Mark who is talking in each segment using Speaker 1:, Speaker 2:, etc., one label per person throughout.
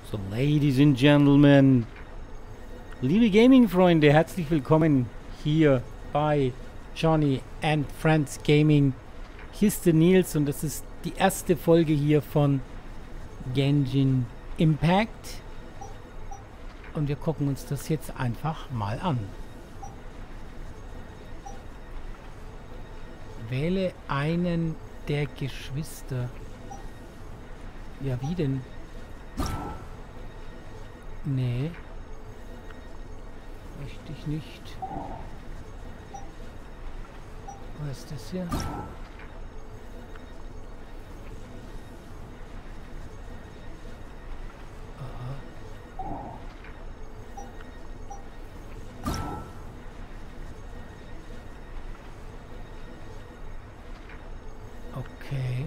Speaker 1: So, Ladies and Gentlemen, liebe Gaming-Freunde, herzlich willkommen hier bei Johnny and Friends Gaming. Hier ist der Nils und das ist die erste Folge hier von Genshin Impact. Und wir gucken uns das jetzt einfach mal an. Wähle einen der Geschwister. Ja, wie denn? Nee. Möchte ich nicht. Was ist das hier? Okay.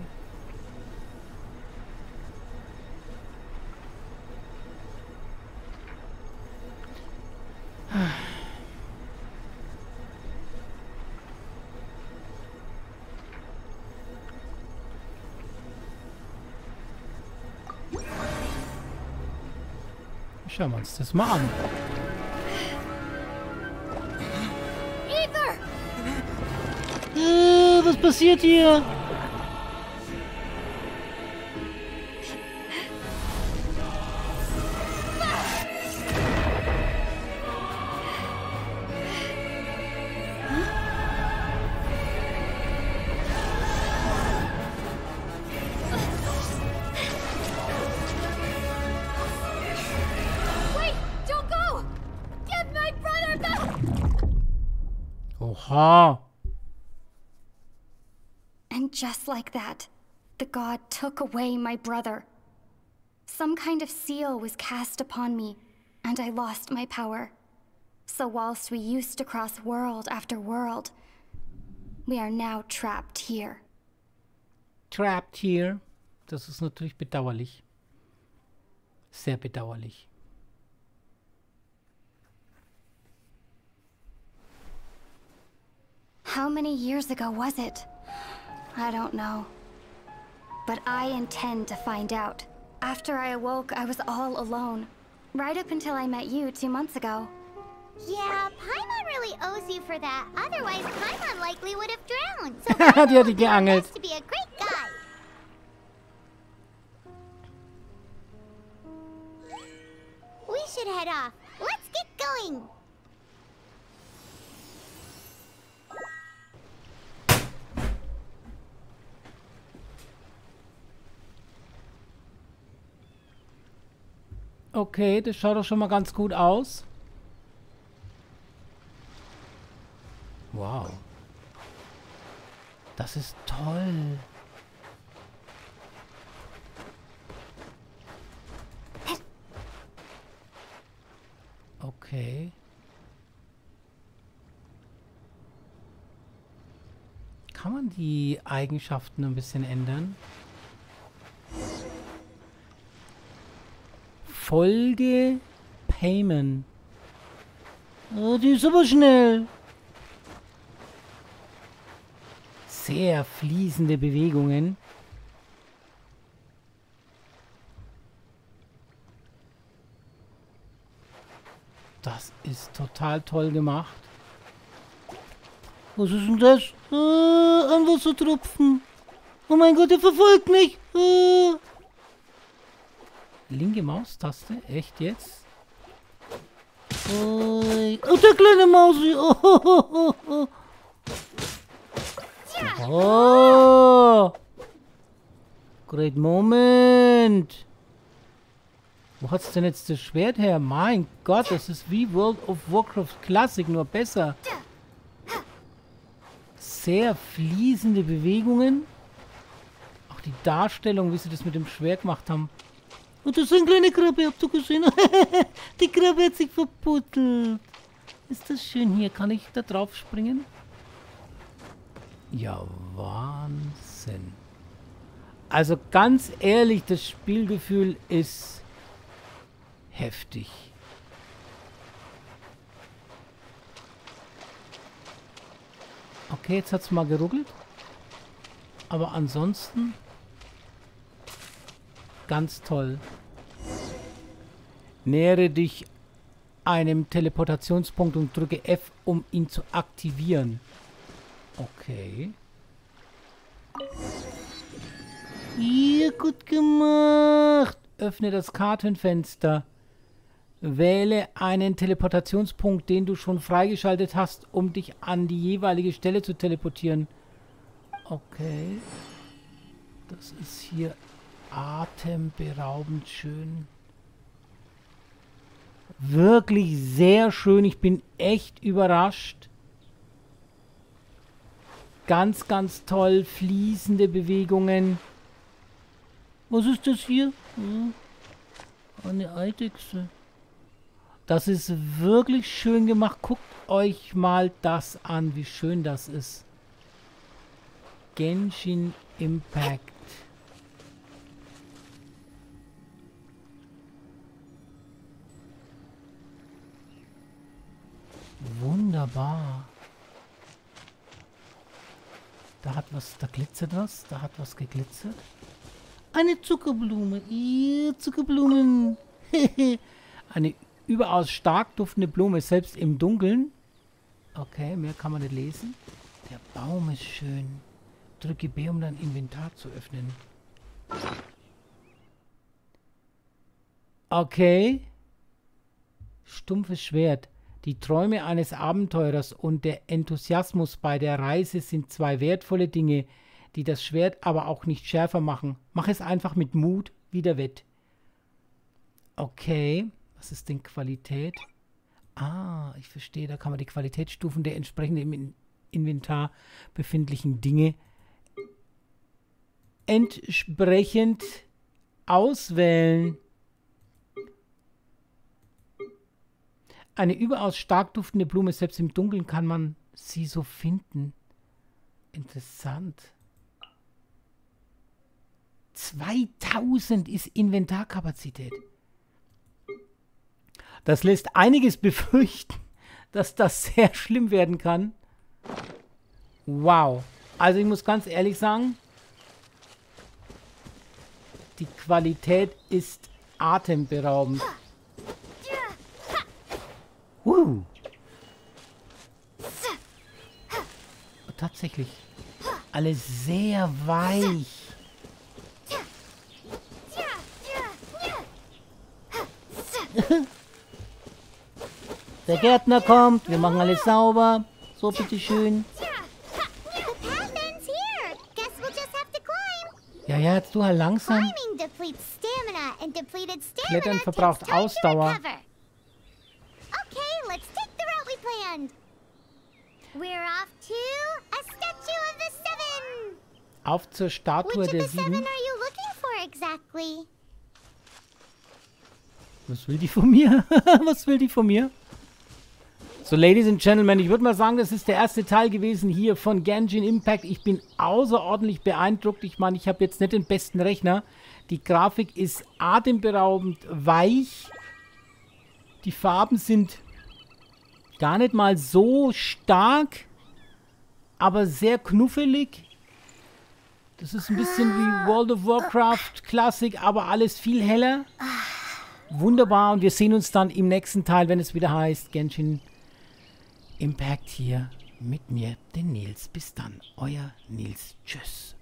Speaker 1: Schauen wir uns das mal an.
Speaker 2: Ether!
Speaker 1: Was passiert hier?
Speaker 2: Wait! Don't go! Give my brother back!
Speaker 1: Oha.
Speaker 3: And just like that, the god took away my brother. Some kind of seal was cast upon me, and I lost my power. So whilst we used to cross world after world, we are now trapped here.
Speaker 1: Trapped here. Das ist natürlich bedauerlich. Sehr bedauerlich.
Speaker 3: How many years ago was it? I don't know. But I intend to find out. After I awoke, I was all alone. Right up until I met you 2 months ago.
Speaker 2: Yeah, Paimon really owes you for that. Otherwise, Paimon likely would have drowned. So
Speaker 1: Die hat
Speaker 2: Paimon
Speaker 1: die
Speaker 2: will do her
Speaker 1: geangelt.
Speaker 2: best to be a great guy. We should head off. Let's get going.
Speaker 1: Okay, das schaut doch schon mal ganz gut aus. Wow. Das ist toll. Okay. Kann man die Eigenschaften ein bisschen ändern? Folge Payment. Oh, die ist aber schnell. Sehr fließende Bewegungen. Das ist total toll gemacht. Was ist denn das? Ein Wassertropfen. Oh mein Gott, er verfolgt mich. Linke Maustaste? Echt jetzt? Oh, der kleine Mausi. Oh. Oh. Great Moment. Wo hat's denn jetzt das Schwert her? Mein Gott, das ist wie World of Warcraft Classic, nur besser. Sehr fließende Bewegungen. Auch die Darstellung, wie sie das mit dem Schwert gemacht haben. Und das ist eine kleine Krabbe, habt ihr gesehen? Die Krabbe hat sich verputtelt. Ist das schön hier? Kann ich da drauf springen? Ja, Wahnsinn. Also ganz ehrlich, das Spielgefühl ist heftig. Okay, jetzt hat es mal geruckelt. Aber ansonsten ganz toll. Nähere dich einem Teleportationspunkt und drücke F, um ihn zu aktivieren. Okay. Ja, gut gemacht. Öffne das Kartenfenster. Wähle einen Teleportationspunkt, den du schon freigeschaltet hast, um dich an die jeweilige Stelle zu teleportieren. Okay. Das ist hier atemberaubend schön. Wirklich sehr schön. Ich bin echt überrascht. Ganz, ganz toll. Fließende Bewegungen. Was ist das hier? Hm. Eine Eidechse. Das ist wirklich schön gemacht. Guckt euch mal das an, wie schön das ist. Genshin Impact. Wunderbar. Da hat was, da glitzert was, da hat was geglitzert. Eine Zuckerblume. Ihr Zuckerblumen. Eine überaus stark duftende Blume, selbst im Dunkeln. Okay, mehr kann man nicht lesen. Der Baum ist schön. Drücke B, um dein Inventar zu öffnen. Okay. Stumpfes Schwert. Die Träume eines Abenteurers und der Enthusiasmus bei der Reise sind zwei wertvolle Dinge, die das Schwert aber auch nicht schärfer machen. Mach es einfach mit Mut wieder wett. Okay. Was ist denn Qualität? Ah, ich verstehe. Da kann man die Qualitätsstufen der entsprechenden im Inventar befindlichen Dinge entsprechend auswählen. Eine überaus stark duftende Blume, selbst im Dunkeln kann man sie so finden. Interessant. 2000 ist Inventarkapazität. Das lässt einiges befürchten, dass das sehr schlimm werden kann. Wow. Also ich muss ganz ehrlich sagen, die Qualität ist atemberaubend. Tatsächlich. Alles sehr weich. Der Gärtner kommt, wir machen alles sauber. So, bitteschön. Ja, ja, jetzt du halt langsam. Klettern verbraucht Ausdauer. Auf zur Statue der 7. Was will die von mir? Was will die von mir? So, Ladies and Gentlemen, ich würde mal sagen, das ist der erste Teil gewesen hier von Genshin Impact. Ich bin außerordentlich beeindruckt. Ich meine, ich habe jetzt nicht den besten Rechner. Die Grafik ist atemberaubend weich. Die Farben sind gar nicht mal so stark, aber sehr knuffelig. Das ist ein bisschen wie World of Warcraft Classic, aber alles viel heller. Wunderbar, und wir sehen uns dann im nächsten Teil, wenn es wieder heißt Genshin Impact hier mit mir, den Nils. Bis dann, euer Nils. Tschüss.